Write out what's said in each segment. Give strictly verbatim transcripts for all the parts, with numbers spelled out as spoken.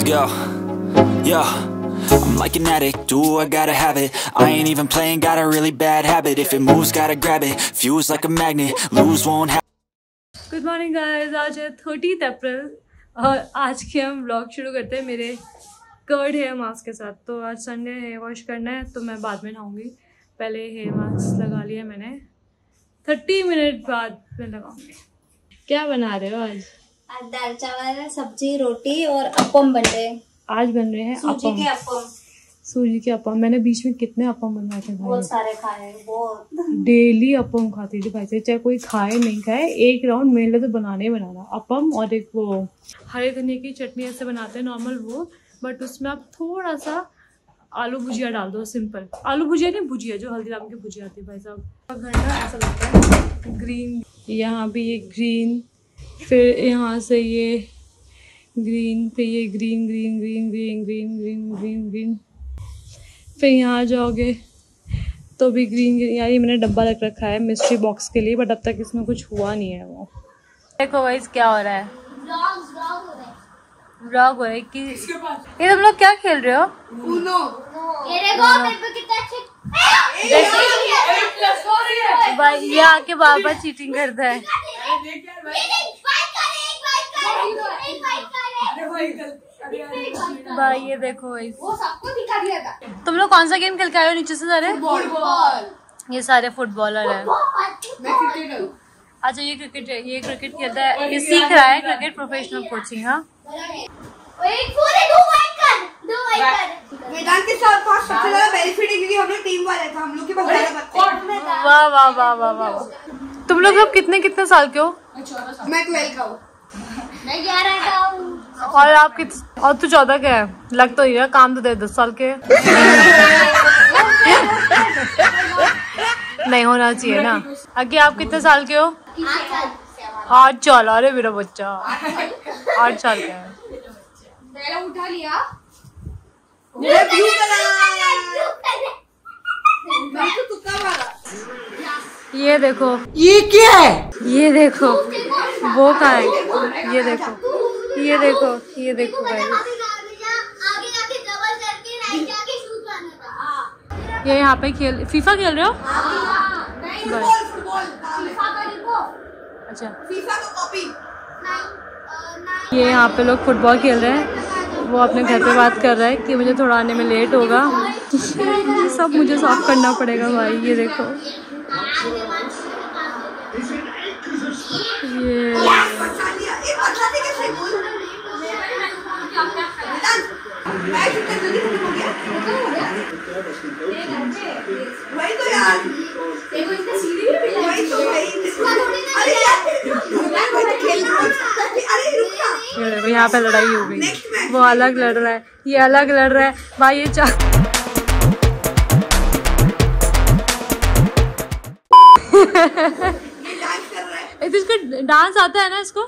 let's go. Yeah, I'm like an addict, do I gotta have it. I ain't even playing, got a really bad habit. If it moves, gotta grab it, fuse like a magnet, lose won't happen. Good morning guys, आज है thirtieth April और आज के हम vlog शुरू करते हैं मेरे कर्ड हेयर मास्क के साथ। तो आज संडे हेयर वॉश करना है तो मैं बाद में नहाऊंगी, पहले हेयर मास्क लगा लिया मैंने, थर्टी मिनट बाद मैं लगाऊंगी। क्या बना रहे हो आज? आज दाल चावल सब्जी रोटी और अप्पम बन रहे हैं। आज बन रहे हैं सूजी के अप्पम। सूजी के अप्पम। मैंने बीच में कितने अप्पम बनवाए थे, बहुत सारे खाए हैं, बहुत डेली अप्पम खाती थी भाई से, चाहे कोई खाए नहीं खाए, एक राउंड मेरे लिए तो बनाने ही बनाना अप्पम। और एक वो हरे धनिया की चटनी ऐसे बनाते हैं नॉर्मल वो, बट उसमें आप थोड़ा सा आलू भुजिया डाल दो, सिंपल आलू भुजिया नहीं, भुजिया जो हल्दीराम की भुजिया आती है भाई साहब। घर का ऐसा लगता है ग्रीन, यहाँ भी ये ग्रीन, फिर यहाँ से ये ग्रीन, फिर ये green green green green green green green green, फिर यहाँ जाओगे तो भी ग्रीन ग्रीन। यार ये मैंने डब्बा रख रखा है मिस्ट्री बॉक्स के लिए, बट अब तक इसमें कुछ हुआ नहीं है। वो देखो गाइस क्या हो रहा है, व्लॉग हो रहा है कि ये तुम लोग क्या खेल रहे हो? उनो। ये देखो मेरे पे कितना अच्छा भाई ये आके बाबा चीटिंग करता है। भाई ये देखो वो सबको दिखा दिया था। तुम लोग कौन सा गेम खेल के आए हो नीचे से सारे? फुटबॉल। ये सारे फुटबॉलर है। मैं क्रिकेटर। अच्छा ये क्रिकेट ये क्रिकेट खेलता है, ये सीख रहा है क्रिकेट, प्रोफेशनल कोचिंग। हाँ मैदान के साथ पास सबसे ज्यादा बेनिफिट है क्योंकि हम लोग टीम वाले थे, हम लोग के पास ज्यादा बच्चे। वाह वाह वाह वाह वाह। तुम लोग अब कितने कितने साल के हो? मैं ट्वेल्व का हूँ। मैं ग्यारह का हूँ। और आप कित और तू चौदह का है? लग तो ये काम तो दे दस साल के नहीं होना चाहिए ना। आगे आप कितने साल के हो? आठ साल। अरे मेरा बच्चा आठ साल का है। उठा लिया। ये देखो ये क्या है? ये देखो वो कहाँ है? ये देखो ये देखो ये देखो भाई, ये यहाँ पे खेल फीफा खेल रहे हो? अच्छा ये यहाँ पे लोग फुटबॉल खेल रहे हैं। वो अपने घर पे बात कर रहा है कि मुझे थोड़ा आने में लेट होगा। सब मुझे साफ करना पड़ेगा भाई। ये देखो ये यहाँ पे लड़ाई हो गई, वो अलग लड़ रहा है, ये अलग लड़ रहा है भाई। ये चा इसको डांस आता है ना? इसको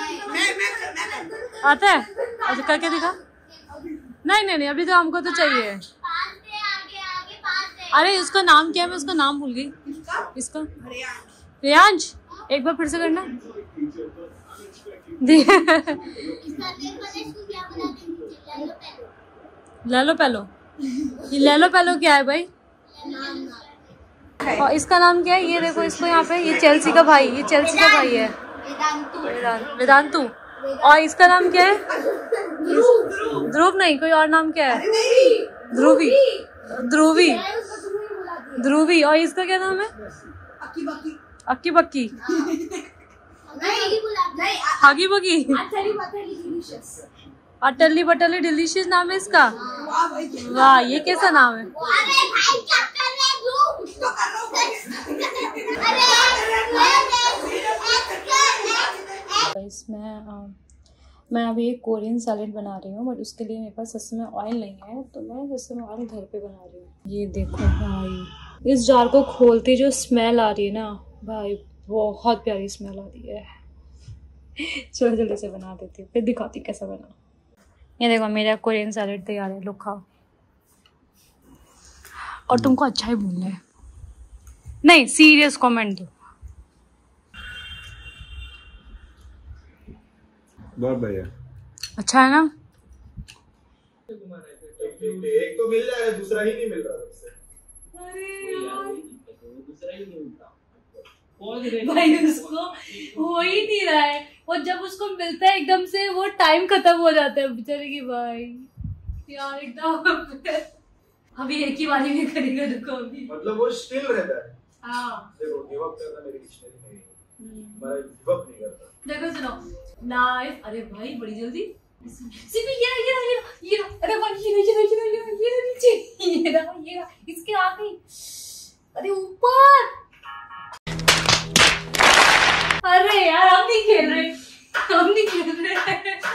आता है? अच्छा करके दिखा। नहीं नहीं नहीं अभी तो हमको तो चाहिए। अरे उसका नाम क्या है? मैं उसका नाम भूल गई। इसका रियांश, एक बार फिर से करना। लैलो पैलो। ये लैलो पैलो क्या है भाई? और इसका नाम क्या है? ये देखो इसको यहाँ पे, ये चेल्सी का भाई, ये चेल्सी का भाई है वेदांतु। और इसका नाम क्या है? ध्रुव नहीं, कोई और नाम क्या है? ध्रुवी ध्रुवी ध्रुवी। और इसका क्या नाम है? अक्की बक्की हागी बगी। अटली बटली डिलीशियस नाम है इसका। वाह ये कैसा नाम है? इसमें मैं अभी एक कोरियन सैलेड बना रही हूँ, बट उसके लिए मेरे पास सस्ते में ऑयल नहीं है, तो मैं सस्ते में ऑयल घर पे बना रही हूँ। ये देखो भाई, इस जार को खोलते जो स्मेल आ रही है ना भाई, बहुत प्यारी स्मेल आ रही है। चलो जल्दी से बना देती हूँ, फिर दिखाती कैसा बना। ये देखो मेरा कोरियन सैलेड तैयार है, लो खाओ। और तुमको अच्छा ही बोलना है, नहीं सीरियस कमेंट दो। बहुत बढ़िया, अच्छा है ना? एक तो मिल जाएगा, दूसरा ही नहीं मिल रहा उससे। अरे यार दूसरा ही नहीं मिलता भाई, उसको हो ही नहीं रहा है। वो जब उसको मिलता है एकदम से वो टाइम खत्म हो जाता है बेचारे की भाई यार एकदम। अभी एक ही बारी में करेगा देखो अभी, मतलब वो स्टिल रहता है। हाँ देखो गिव अप करना मेरी डिक्शनरी में नहीं, मैं गिव अप नहीं करता। देखो सुनो नाइस। अरे भाई बड़ी जल्दी सिर्फ ये ये ये ये अरे भाई ये ये ये ये ये नीचे ये रहा ये रहा इसके आगे। अरे ऊपर। अरे यार हम नहीं खेल रहे, हम नहीं खेल रहे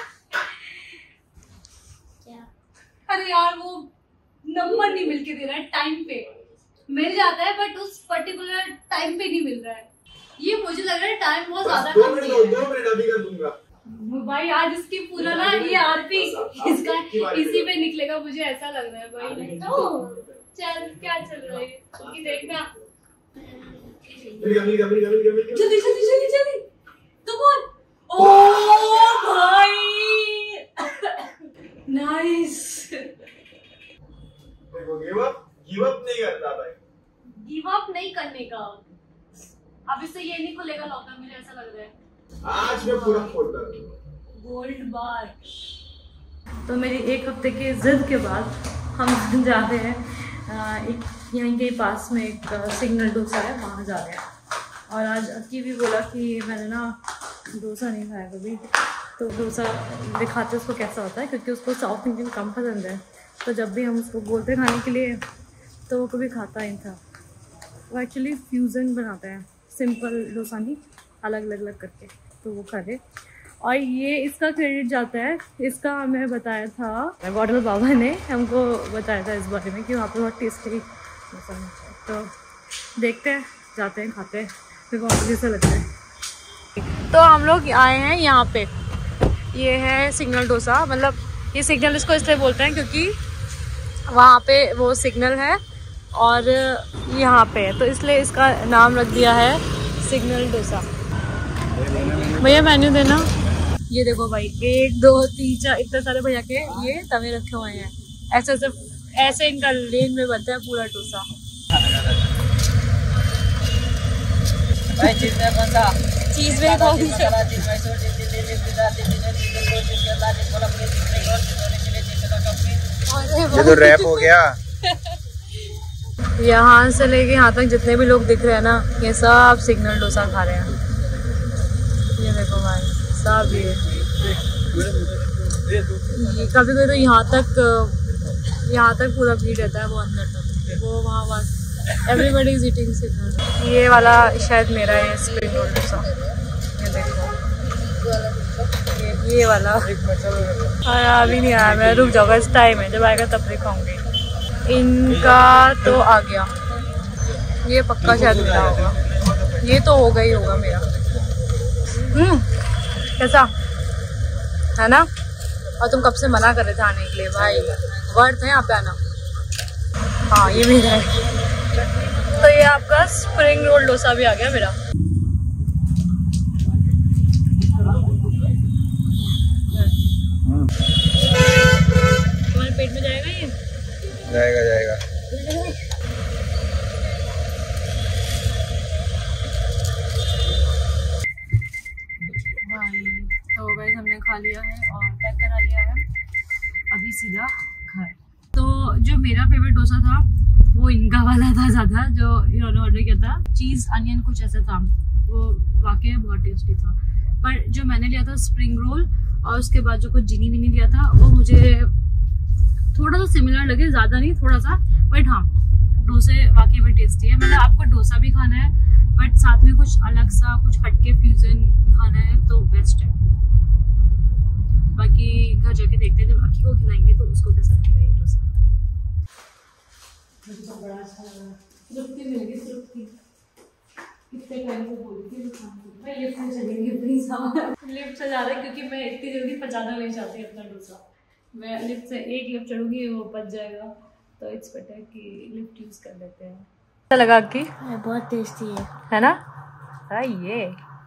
क्या? अरे यार वो नंबर नहीं मिलके दे रहा है, टाइम पे मिल जाता है बट उस पर्टिकुलर टाइम पे नहीं मिल रहा है। ये मुझे लग रहा है टाइम बहुत ज्यादा दो मिनट दो मिनट अभी कर दूंगा भाई। आज इसकी पूरा ना ये आरपी इसका इसी पे निकलेगा, मुझे ऐसा लग रहा है भाई। ओ चल क्या चल रहा है कि देखना जल्दी जल्दी जल्दी जल्दी तो बोल। ओ भाई नाइस। देखो गिव अप गिव अप नहीं करता भाई, गिव अप नहीं करने का। अब इससे ये नहीं खुलेगा लॉकडाउन, मुझे ऐसा लग रहा है। आज मैं पूरा खोलता हूँ गोल्ड बार। तो मेरी एक हफ्ते की जिद के बाद हम जा रहे हैं एक यहीं के पास में एक सिग्नल डोसा है, वहाँ जा रहे हैं। और आज अक्की भी बोला कि मैंने ना डोसा नहीं खाया कभी, तो डोसा दिखाते उसको कैसा होता है, क्योंकि उसको साउथ इंडियन कम पसंद है। तो जब भी हम उसको बोलते खाने के लिए तो वो कभी खाता ही था। वो एक्चुअली फ्यूज़न बनाता है, सिंपल डोसा नहीं, अलग अलग अलग करके, तो वो खा। और ये इसका क्रेडिट जाता है, इसका हमें बताया था गॉडल बाबा ने हमको बताया था इस बारे में कि वहाँ पे बहुत टेस्टी डोसा मिलता है। तो देखते हैं, जाते हैं, खाते हैं, फिर बहुत जैसा लगता है। तो हम लोग आए हैं यहाँ पे, ये है सिग्नल डोसा। मतलब ये सिग्नल इसको इसलिए बोलते हैं क्योंकि वहाँ पे वो सिग्नल है और यहाँ पे है, तो इसलिए इसका नाम रख दिया है सिग्नल डोसा। भैया मेन्यू देना। ये देखो भाई, एक दो तीन चार इतने सारे भैया के ये तवे रखे हुए हैं। ऐसे ऐसे ऐसे इनका लेन में बनता है पूरा डोसा। भाई चीज में कौन सा? चीज में कौन सा? ये तो रैप हो गया। यहाँ से लेके यहाँ तक जितने भी लोग दिख रहे हैं ना, ये सब सिग्नल डोसा खा रहे हैं। ये देखो भाई सब ये ये कभी कभी तो यहाँ तक यहाँ तक पूरा भीड़ रहता है, वो अंदर तक, वो वहाँ बस एवरीबडी इज ईटिंग सिग्नल। ये वाला शायद मेरा है स्प्रिंग रोल डोसा। ये देखो ये, ये वाला आया अभी नहीं आया, मैं रुक जाऊँगा, इस टाइम है, जब आएगा तब दिखाऊंगी। इनका तो आ गया, ये पक्का शायद मेरा होगा, ये तो होगा ही होगा मेरा। हम्म कैसा है ना? और तुम कब से मना कर रहे थे आने के लिए भाई, वर्ड है यहाँ पे आना। हाँ ये मेरा है। तो ये आपका स्प्रिंग रोल डोसा भी आ गया मेरा। तुम्हारे पेट में जाएगा ये? जाएगा जाएगा। भाई तो गाइस हमने खा लिया है और पैक करा लिया है, अभी सीधा घर। तो जो मेरा फेवरेट डोसा था वो इनका वाला था ज़्यादा, जो इन्होंने ऑर्डर किया था चीज़ अनियन कुछ ऐसा था, वो वाकई में बहुत टेस्टी था। पर जो मैंने लिया था स्प्रिंग रोल और उसके बाद जो कुछ जिनी विनी लिया था, वो मुझे थोड़ा सा सिमिलर लगे, ज़्यादा नहीं, थोड़ा सा। बट हाँ डोसे वाकई में टेस्टी है। मतलब आपको डोसा भी खाना है बट साथ में कुछ अलग सा, कुछ हटके फ्यूजन खाना है तो बेस्ट है। बाकी घर जाके देखते हैं, जब अक्की को खिलाएंगे तो उसको कैसा लगेगा ये डोसा। मुझे तो बड़ा अच्छा लगा, तृप्ति मिल गई, तृप्ति। कितने टाइम से बोल रही थी भाई लिफ्ट में चलेंगे प्लीज। हाँ लिफ्ट से जा रहा है क्योंकि मैं इतनी जल्दी पचाना नहीं चाहती अपना डोसा। मैं लिफ्ट से एक लिफ्ट चढ़ूंगी वो पच जाएगा, तो इट्स बेटर कि लिफ्ट यूज़ कर लेते हैं। अच्छा लगा आपकी? बहुत टेस्टी है है ना? हाँ ये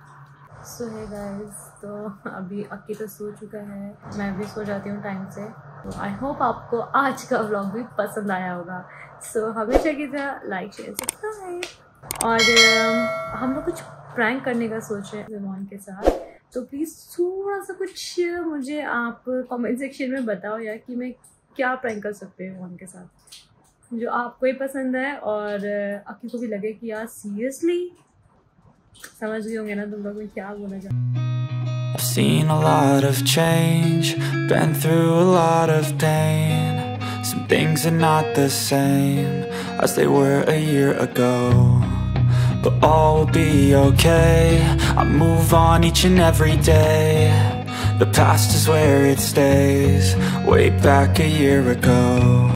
सो है गाइस, तो अभी अक्की तो सो चुका है, मैं भी सो जाती हूँ टाइम से। आई होप आपको आज का व्लॉग भी पसंद आया होगा। सो so, हमेशा की तरह लाइक शेयर सब्सक्राइब। और uh, हम लोग कुछ प्रैंक करने का सोच रहे हैं विमान के साथ, तो प्लीज़ थोड़ा सा कुछ मुझे आप कमेंट सेक्शन में बताओ यार कि मैं क्या प्रैंक कर सकते हैं विमान के साथ जो आपको ही पसंद है और आपकी को भी लगे कि यार सीरियसली। समझ गए होंगे ना तुम लोग मैं क्या बोलना चाहती। I've seen a lot of change, been through a lot of pain. Some things are not the same as they were a year ago, but all will be okay. I move on each and every day. The past is where it stays, way back a year ago.